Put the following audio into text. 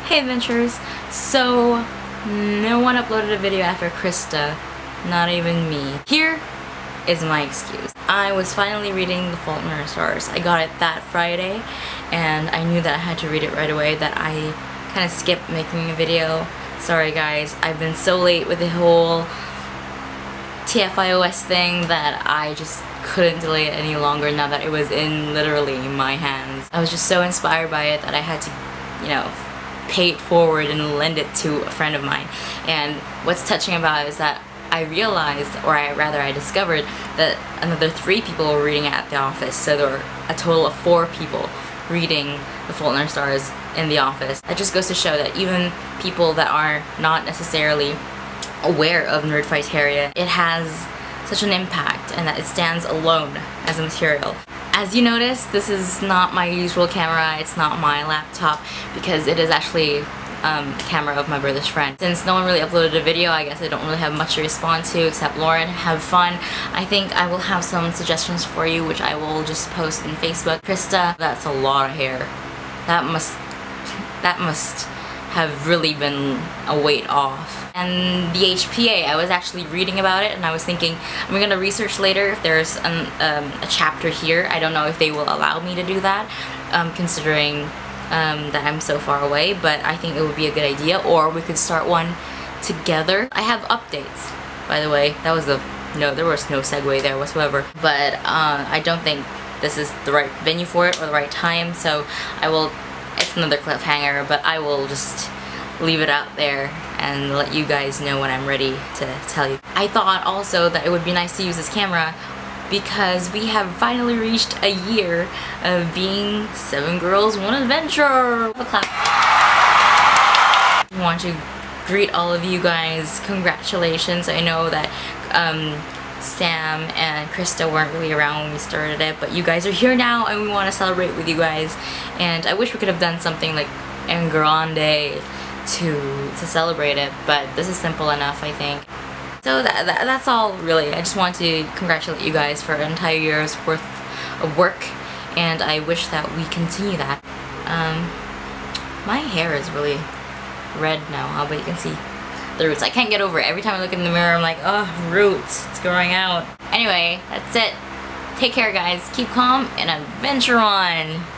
Hey adventurers! So, no one uploaded a video after Krista, not even me. Here is my excuse. I was finally reading The Fault in Our Stars. I got it that Friday, and I knew that I had to read it right away, that I kind of skipped making a video. Sorry guys, I've been so late with the whole TFIOS thing that I just couldn't delay it any longer now that it was in literally my hands. I was just so inspired by it that I had to, you know, pay it forward and lend it to a friend of mine. And what's touching about it is that I realized, or I discovered, that another 3 people were reading it at the office, so there were a total of 4 people reading The Fault in Our Stars in the office. That just goes to show that even people that are not necessarily aware of Nerdfighteria, it has such an impact and that it stands alone as a material. As you notice, this is not my usual camera, it's not my laptop, because it is actually the camera of my brother's friend. Since no one really uploaded a video, I guess I don't really have much to respond to except Lauren. Have fun. I think I will have some suggestions for you, which I will just post on Facebook. Krista, that's a lot of hair. That must have really been a weight off. And the HPA, I was actually reading about it and I was thinking I'm gonna research later if there's a chapter here. I don't know if they will allow me to do that, considering that I'm so far away, but I think it would be a good idea, or we could start one together. I have updates, by the way. That was there was no segue there whatsoever, but I don't think this is the right venue for it or the right time, so it's another cliffhanger, but I will just leave it out there and let you guys know when I'm ready to tell you. I thought also that it would be nice to use this camera because we have finally reached a year of being 7 Girls, 1 Adventure! Have a clap. I want to greet all of you guys. Congratulations. I know that Sam and Krista weren't really around when we started it, but you guys are here now and we want to celebrate with you guys. And I wish we could have done something like en grande to celebrate it, but this is simple enough, I think. So that's all really. I just want to congratulate you guys for an entire year's worth of work, and I wish that we continue that. My hair is really red now, but you can see the roots. I can't get over it. Every time I look in the mirror, I'm like, oh, roots, it's growing out. Anyway, that's it. Take care, guys. Keep calm and adventure on.